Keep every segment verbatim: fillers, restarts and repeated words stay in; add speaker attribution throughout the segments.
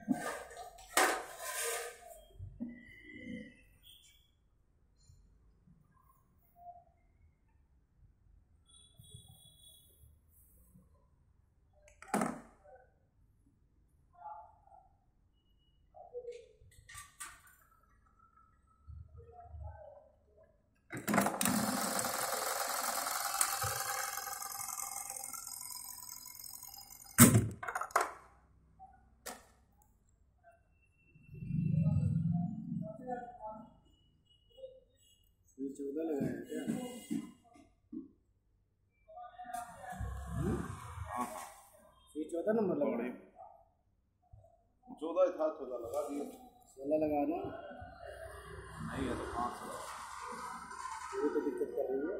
Speaker 1: चौदह लगाया क्या? हाँ ये चौदह नंबर लगा,
Speaker 2: चौदह था, चौदह लगा दिया।
Speaker 1: सोलह लगा ना,
Speaker 2: नहीं है तो पाँच सौ
Speaker 1: ये तो दिक्कत कर रही है।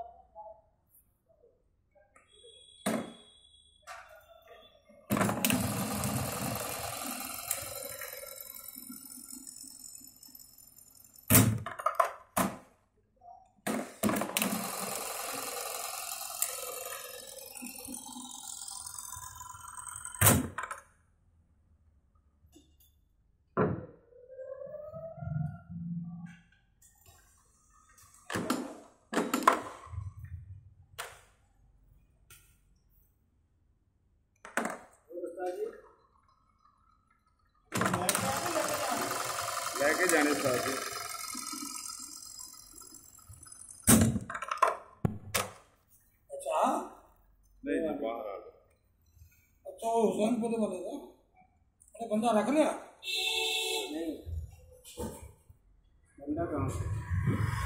Speaker 2: लेके जाने साथ
Speaker 1: अच्छा
Speaker 2: नहीं नहीं बाहर आ गया।
Speaker 1: अच्छा हुसैनपुर वाले का अरे बंदा रख लिया नहीं, बंदा कहाँ से?